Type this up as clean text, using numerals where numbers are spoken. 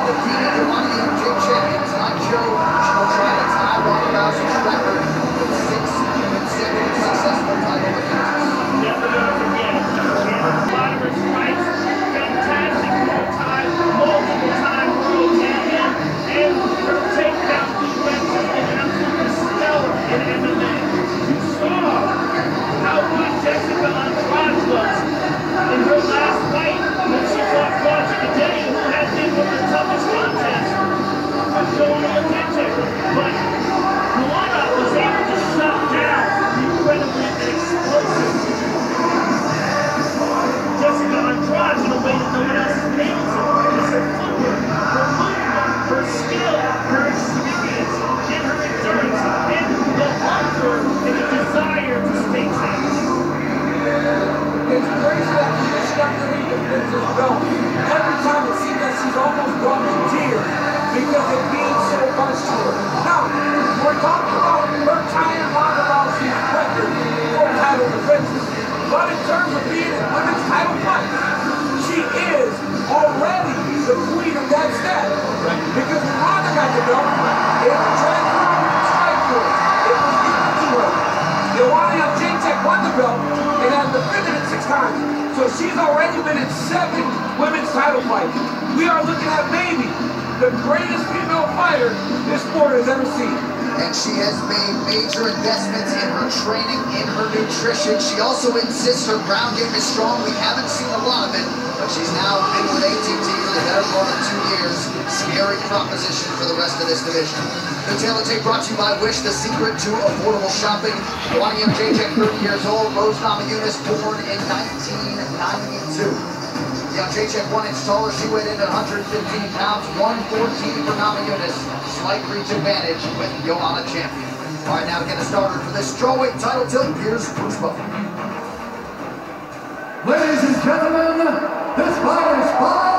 defeated the One MJ champion tonight show. She'll try to tie Ronda Rousey's record with 6 consecutive successful title defenses. Never gonna forget it. She had a lot of her strikes, fantastic time, multiple time world champion, and her takedown defense has been absolutely stellar in MMA. You saw how good Jessica Andrade was in her last fight when she fought Claudia Cadena, who had been one of the toughest contests for Joanna Jędrzejczyk. But Joanna was able to shut down the incredibly explosive Jessica Andrade in a way that no one else is able to. It's her footwork, her movement, her skill, her experience, and her endurance, and the hunger and the desire to stay champion. It's crazy that position underneath the Princess belt. Every time it seems like she's almost brought to tears because it means so much to her. Now, we're talking about her tying Ronda Rousey's record for title defenses. But in terms of being in women's title fights, she is already the queen of that status. Because when Ronda got the belt, it was transferred to strike force. It was given to her. Joanna Jędrzejczyk won the belt and has defended it 6 times. So she's already been in 7 women's title fights. We are looking at maybe the greatest female fighter this sport has ever seen. And she has made major investments in her training, in her nutrition. She also insists her ground game is strong. We haven't seen a lot of it, but she's now been with ATT for the better part of 2 years. Scary proposition for the rest of this division. The Taylor Tape brought to you by Wish, the secret to affordable shopping. One MJ, 30 years old, Rose Namajunas, born in 1992. Jędrzejczyk 1 inch taller, she weighed in at 115 pounds, 114 for Namajunas. Slight reach advantage with Joanna champion. All right, now to get us started for this strawweight title tilt, here's Bruce Buffer. Ladies and gentlemen, this fight is 5